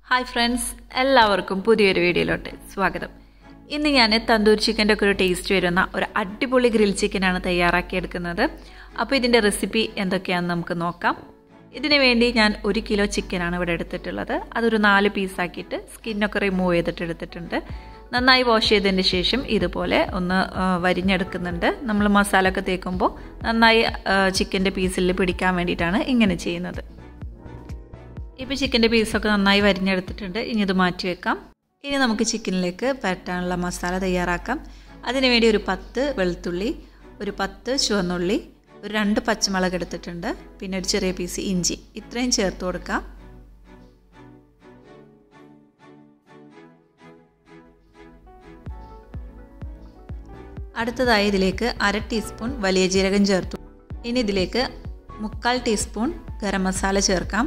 Hi friends, എല്ലാവർക്കും പുതിയൊരു വീഡിയോയിലോട്ട് സ്വാഗതം. ഇന്ന് ഞാൻ തന്തൂർ ചിക്കൻ്റെ ഒക്കെ ഒരു ടേസ്റ്റ് വരുന്ന ഒരു അടിപൊളി ഗ്രിൽ ചിക്കനാണ് തയ്യാറാക്കിയെടുക്കുന്നത്. അപ്പോൾ ഇതിൻ്റെ റെസിപ്പി എന്തൊക്കെയാണെന്ന് നമുക്ക് നോക്കാം. ഇതിനു വേണ്ടി ഞാൻ 1 കിലോ ചിക്കനാണ് ഇവിടെ എടുത്തിട്ടുള്ളത്. അതൊരു 4 പീസാക്കിയിട്ട് സ്കിന്നൊക്കെ റിമൂവ് ചെയ്തിട്ട് എടുത്തിട്ടുണ്ട്. നന്നായി വാഷ് ചെയ്തതിന് ശേഷം ഇതുപോലെ ഒന്ന് വരിഞ്ഞെടുക്കുന്നുണ്ട്. നമ്മൾ മസാല ഒക്കെ തേക്കുമ്പോൾ നന്നായി ചിക്കൻ്റെ പീസിൽ പിടിക്കാൻ വേണ്ടിയിട്ടാണ് ഇങ്ങനെ ചെയ്യുന്നത്. ഇപ്പോൾ ചിക്കൻ്റെ പീസൊക്കെ നന്നായി വരിഞ്ഞെടുത്തിട്ടുണ്ട്. ഇനി ഇത് മാറ്റി വെക്കാം. ഇനി നമുക്ക് ചിക്കനിലേക്ക് പരട്ടാനുള്ള മസാല തയ്യാറാക്കാം. അതിനുവേണ്ടി ഒരു 10 വെളുത്തുള്ളി, ഒരു 10 ചുവന്നുള്ളി, ഒരു 2 പച്ചമുളക് എടുത്തിട്ടുണ്ട്, പിന്നെ ഒരു ചെറിയ പീസ് ഇഞ്ചി, ഇത്രയും ചേർത്ത് കൊടുക്കാം. അടുത്തതായി ഇതിലേക്ക് 1/2 ടീസ്പൂൺ വലിയ ജീരകം ചേർത്തു. ഇനി ഇതിലേക്ക് 1/4 ടീസ്പൂൺ ഗരം മസാല ചേർക്കാം.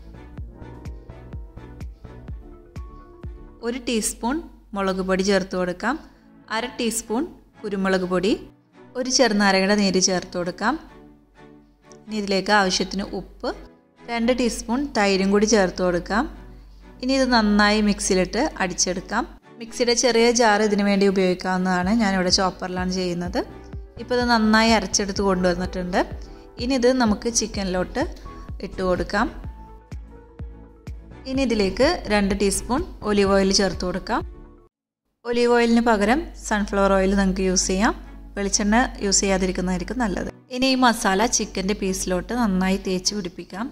1 ടീസ്പൂൺ മുളക് പൊടി ചേർത്ത് കൊടുക്കാം. 1/2 ടീസ്പൂൺ കുരുമുളക് പൊടി, ഒരു ചെറുനാരങ്ങയുടെ നീര് ചേർത്ത് കൊടുക്കാം. ഇനി ഇതിലേക്ക് ആവശ്യത്തിന് ഉപ്പ്, 2 ടീസ്പൂൺ തൈരും കൂടി ചേർത്ത് കൊടുക്കാം. ഇനി ഇത് നന്നായി മിക്സിയിലിട്ട് അടിച്ചെടുക്കാം. മിക്സിയുടെ ചെറിയ ജാർ ഇതിനു വേണ്ടി ഉപയോഗിക്കാവുന്നതാണ്. ഞാനിവിടെ ചോപ്പറിലാണ് ചെയ്യുന്നത്. ഇപ്പോൾ ഇത് നന്നായി അരച്ചെടുത്ത് കൊണ്ടുവന്നിട്ടുണ്ട്. ഇനി ഇത് നമുക്ക് ചിക്കനിലോട്ട് ഇട്ട് കൊടുക്കാം. ഇനി ഇതിലേക്ക് 2 ടീസ്പൂൺ ഒലിവ് ഓയിൽ ചേർത്ത് കൊടുക്കാം. ഒലിവ് ഓയിലിന് പകരം സൺഫ്ലവർ ഓയിൽ നിങ്ങൾക്ക് യൂസ് ചെയ്യാം. വെളിച്ചെണ്ണ യൂസ് ചെയ്യാതിരിക്കുന്നതായിരിക്കും നല്ലത്. ഇനി ഈ മസാല ചിക്കൻ്റെ പീസിലോട്ട് നന്നായി തേച്ച് പിടിപ്പിക്കാം.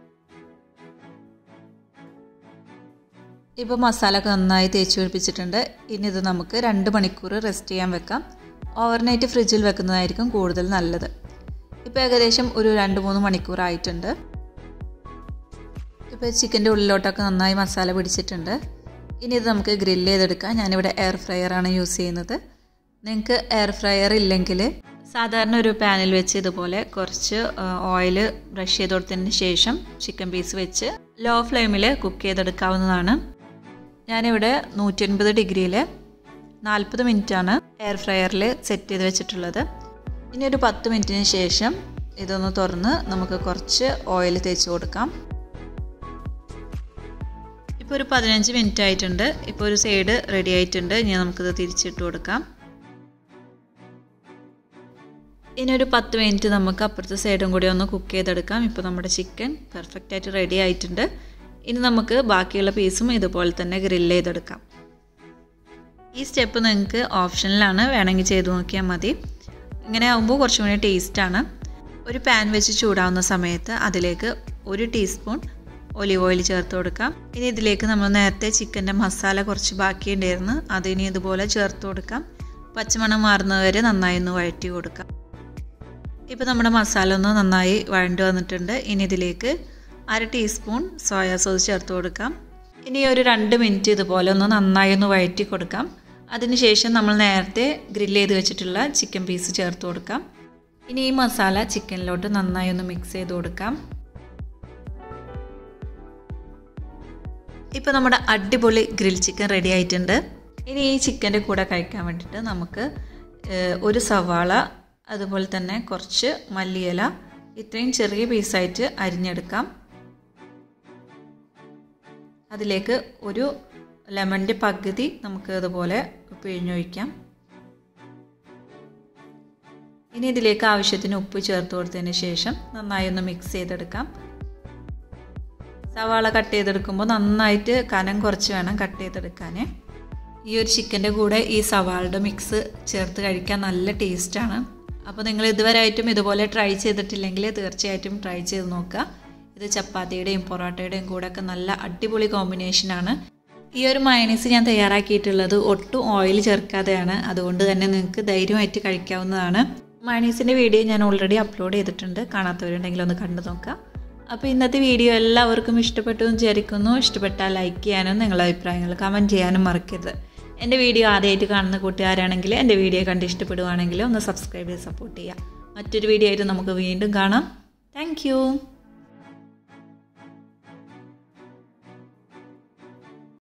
ഇപ്പോൾ മസാല ഒക്കെ നന്നായി തേച്ച് പിടിപ്പിച്ചിട്ടുണ്ട്. ഇനി ഇത് നമുക്ക് 2 മണിക്കൂർ റെസ്റ്റ് ചെയ്യാൻ വെക്കാം. ഓവർനൈറ്റ് ഫ്രിഡ്ജിൽ വെക്കുന്നതായിരിക്കും കൂടുതൽ നല്ലത്. ഇപ്പോൾ ഏകദേശം ഒരു 2-3 മണിക്കൂർ ആയിട്ടുണ്ട്. ഇപ്പോൾ ചിക്കൻ്റെ ഉള്ളിലോട്ടൊക്കെ നന്നായി മസാല പിടിച്ചിട്ടുണ്ട്. ഇനി ഇത് നമുക്ക് ഗ്രില്ല് ചെയ്തെടുക്കാം. ഞാനിവിടെ എയർ ഫ്രയറാണ് യൂസ് ചെയ്യുന്നത്. നിങ്ങൾക്ക് എയർ ഫ്രയർ ഇല്ലെങ്കിൽ സാധാരണ ഒരു പാനിൽ വെച്ച് ഇതുപോലെ കുറച്ച് ഓയിൽ ബ്രഷ് ചെയ്ത് കൊടുത്തതിന് ശേഷം ചിക്കൻ പീസ് വെച്ച് ലോ ഫ്ലെയിമിൽ കുക്ക് ചെയ്തെടുക്കാവുന്നതാണ്. ഞാനിവിടെ 180 ഡിഗ്രിയിൽ 40 മിനിറ്റാണ് എയർ ഫ്രയറിൽ സെറ്റ് ചെയ്ത് വെച്ചിട്ടുള്ളത്. ഇനി ഒരു 10 മിനിറ്റിന് ശേഷം ഇതൊന്ന് തുറന്ന് നമുക്ക് കുറച്ച് ഓയിൽ തേച്ച് കൊടുക്കാം. ഇപ്പോൾ ഒരു 15 മിനിറ്റ് ആയിട്ടുണ്ട്. ഇപ്പോൾ ഒരു സൈഡ് റെഡി ആയിട്ടുണ്ട്. ഇനി നമുക്കിത് തിരിച്ചിട്ട് കൊടുക്കാം. ഇനി ഒരു 10 മിനിറ്റ് നമുക്ക് അപ്പുറത്തെ സൈഡും കൂടി ഒന്ന് കുക്ക് ചെയ്തെടുക്കാം. ഇപ്പോൾ നമ്മുടെ ചിക്കൻ പെർഫെക്റ്റ് ആയിട്ട് റെഡി ആയിട്ടുണ്ട്. ഇനി നമുക്ക് ബാക്കിയുള്ള പീസും ഇതുപോലെ തന്നെ ഗ്രില്ല് ചെയ്തെടുക്കാം. ഈ സ്റ്റെപ്പ് നിങ്ങൾക്ക് ഓപ്ഷനിലാണ്, വേണമെങ്കിൽ ചെയ്ത് നോക്കിയാൽ മതി. ഇങ്ങനെ ആകുമ്പോൾ കുറച്ചും കൂടി ടേസ്റ്റാണ്. ഒരു പാൻ വെച്ച് ചൂടാവുന്ന സമയത്ത് അതിലേക്ക് 1 ടീസ്പൂൺ ഒലിവ് ഓയിൽ ചേർത്ത് കൊടുക്കാം. ഇനി ഇതിലേക്ക് നമ്മൾ നേരത്തെ ചിക്കൻ്റെ മസാല കുറച്ച് ബാക്കിയുണ്ടായിരുന്നു, അതിനി ഇതുപോലെ ചേർത്ത് കൊടുക്കാം. പച്ചമണം മാറുന്നവരെ നന്നായി ഒന്ന് വഴറ്റി കൊടുക്കാം. ഇപ്പോൾ നമ്മുടെ മസാല ഒന്ന് നന്നായി വഴണ്ടി വന്നിട്ടുണ്ട്. ഇനി ഇതിലേക്ക് 1/2 ടീസ്പൂൺ സോയാ സോസ് ചേർത്ത് കൊടുക്കാം. ഇനി ഒരു 2 മിനിറ്റ് ഇതുപോലെ ഒന്ന് നന്നായി ഒന്ന് വഴറ്റി കൊടുക്കാം. അതിനുശേഷം നമ്മൾ നേരത്തെ ഗ്രില്ല് ചെയ്ത് വെച്ചിട്ടുള്ള ചിക്കൻ പീസ് ചേർത്ത് കൊടുക്കാം. ഇനി ഈ മസാല ചിക്കനിലോട്ട് നന്നായി ഒന്ന് മിക്സ് ചെയ്ത് കൊടുക്കാം. ഇപ്പോൾ നമ്മുടെ അടിപൊളി ഗ്രിൽ ചിക്കൻ റെഡി ആയിട്ടുണ്ട്. ഇനി ഈ ചിക്കൻ്റെ കൂടെ കഴിക്കാൻ വേണ്ടിയിട്ട് നമുക്ക് ഒരു സവാള, അതുപോലെ തന്നെ കുറച്ച് മല്ലിയില, ഇത്രയും ചെറിയ പീസായിട്ട് അരിഞ്ഞെടുക്കാം. അതിലേക്ക് ഒരു ലെമണിൻ്റെ പകുതി നമുക്ക് ഇതുപോലെ പിഴിഞ്ഞൊഴിക്കാം. ഇനി ഇതിലേക്ക് ആവശ്യത്തിന് ഉപ്പ് ചേർത്ത് കൊടുത്തതിന് ശേഷം നന്നായി ഒന്ന് മിക്സ് ചെയ്തെടുക്കാം. സവാള കട്ട് ചെയ്തെടുക്കുമ്പോൾ നന്നായിട്ട് കനം കുറച്ച് വേണം കട്ട് ചെയ്തെടുക്കാൻ. ഈ ഒരു ചിക്കൻ്റെ കൂടെ ഈ സവാളയുടെ മിക്സ് ചേർത്ത് കഴിക്കാൻ നല്ല ടേസ്റ്റാണ്. അപ്പോൾ നിങ്ങൾ ഇതുവരെയായിട്ടും ഇതുപോലെ ട്രൈ ചെയ്തിട്ടില്ലെങ്കിൽ തീർച്ചയായിട്ടും ട്രൈ ചെയ്ത് നോക്കുക. ഇത് ചപ്പാത്തിയുടെയും പൊറോട്ടയുടെയും കൂടെയൊക്കെ നല്ല അടിപൊളി കോമ്പിനേഷനാണ്. ഈ ഒരു മയണീസ് ഞാൻ തയ്യാറാക്കിയിട്ടുള്ളത് ഒട്ടും ഓയിൽ ചേർക്കാതെയാണ്. അതുകൊണ്ട് തന്നെ നിങ്ങൾക്ക് ധൈര്യമായിട്ട് കഴിക്കാവുന്നതാണ്. മയണീസിൻ്റെ വീഡിയോ ഞാൻ ഓൾറെഡി അപ്ലോഡ് ചെയ്തിട്ടുണ്ട്. കാണാത്തവരുണ്ടെങ്കിൽ ഒന്ന് കണ്ടു നോക്കുക. അപ്പോൾ ഇന്നത്തെ വീഡിയോ എല്ലാവർക്കും ഇഷ്ടപ്പെട്ടു എന്ന് വിചാരിക്കുന്നു. ഇഷ്ടപ്പെട്ടാൽ ലൈക്ക് ചെയ്യാനും നിങ്ങളുടെ അഭിപ്രായങ്ങൾ കമൻറ്റ് ചെയ്യാനും മറക്കരുത്. എൻ്റെ വീഡിയോ ആദ്യമായിട്ട് കാണുന്ന കൂട്ടുകാരാണെങ്കിൽ എൻ്റെ വീഡിയോ കണ്ട് ഇഷ്ടപ്പെടുവാണെങ്കിൽ ഒന്ന് സബ്സ്ക്രൈബ് ചെയ്ത് സപ്പോർട്ട് ചെയ്യുക. മറ്റൊരു വീഡിയോ ആയിട്ട് നമുക്ക് വീണ്ടും കാണാം. താങ്ക്